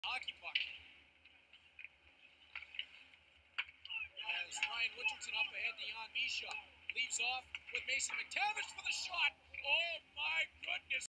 Hockey puck. As Ryan Richardson up ahead to Jan Mysak. Leaves off with Mason McTavish for the shot. Oh my goodness.